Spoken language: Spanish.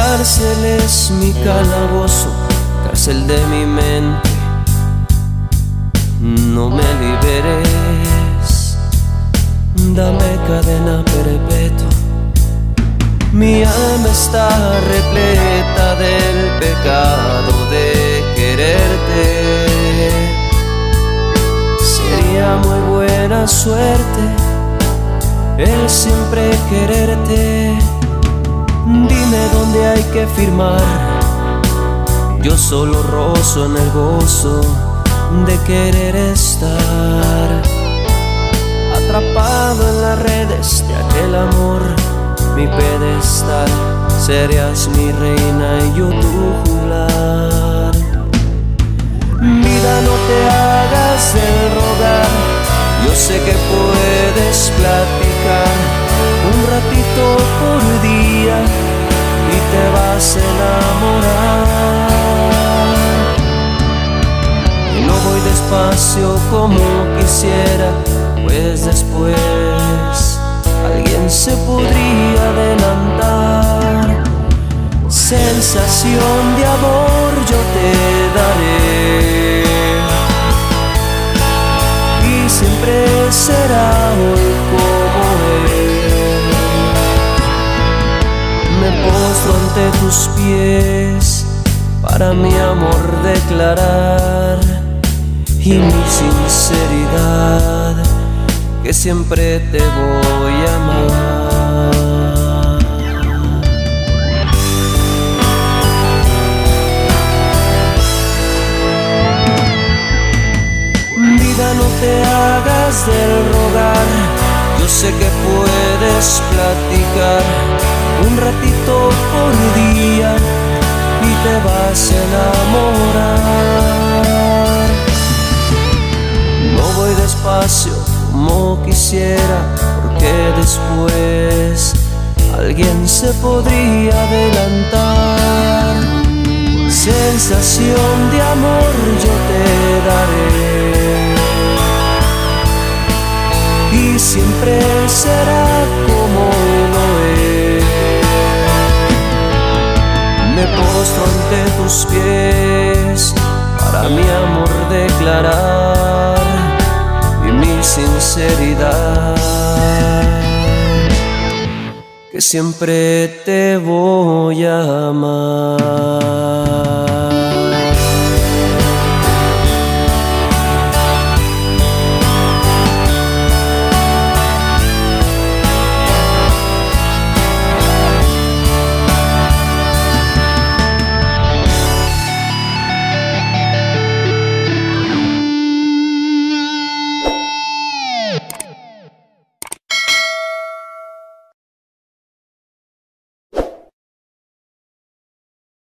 cárcel es mi calabozo, cárcel de mi mente. No me liberes, dame cadena perpetua. Mi alma está repleta del pecado de quererte. Sería muy buena suerte el siempre quererte. Dime dónde hay que firmar, yo solo rozo en el gozo de querer estar atrapado en las redes de aquel amor. Mi pedestal, serías mi reina y yo tu juglar. Vida, no te hagas el rogar, yo sé que puedes platicar un ratito por día y te vas a enamorar. Y no voy despacio como quisiera, pues después alguien se podría adelantar. Sensación de amor yo te daré y siempre será hoy como él. Me postro ante tus pies para mi amor declarar y mi sinceridad, que siempre te voy a amar. Vida, no te hagas del rogar, yo sé que puedes platicar un ratito por día y te vas a enamorar. No voy despacio como quisiera, porque después alguien se podría adelantar. Sensación de amor yo te daré y siempre será como lo es. Me postro ante tus pies para mi amor declarar y mi sinceridad, que siempre te voy a amar.